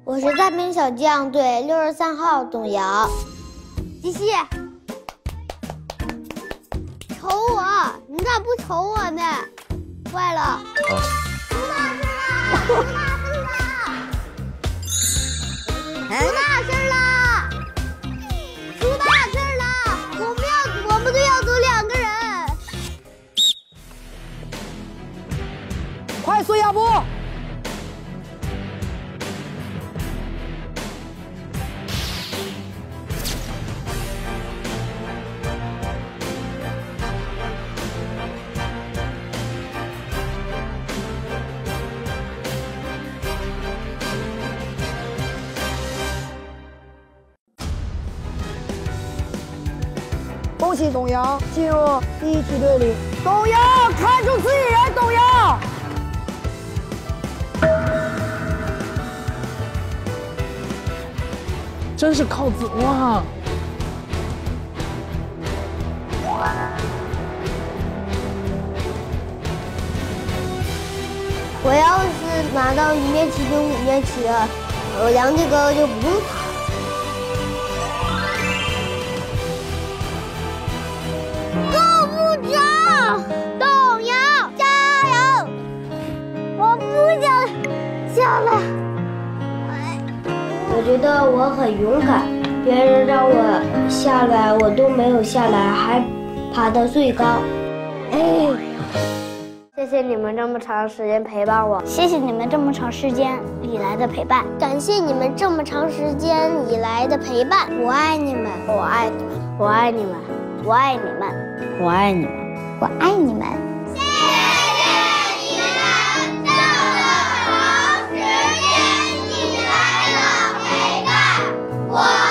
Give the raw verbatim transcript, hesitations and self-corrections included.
我是太平小将队六十三号董瑶。西西，瞅我，你咋不瞅我呢？坏了！出大事了！出大事了！出大事了！出大事了！我们要，我们队要走两个人。 快速压步！恭喜董瑶进入第一梯队里。董瑶，看住自己人，董瑶。真是靠自哇！ 我要是拿到一面旗跟五面旗，我梁家哥哥就不用跑。够部长，董瑶，加油！我不想下来。我觉得我很勇敢，别人让我下来，我都没有下来，还爬到最高。哎，谢谢你们这么长时间陪伴我， 谢谢你们这么长时间以来的陪伴， 感谢你们这么长时间以来的陪伴，我爱你们，我爱你们，我爱你们，我爱你们， 我爱你们， 我爱你们。 谢谢你们这么长时间以来的陪伴，我。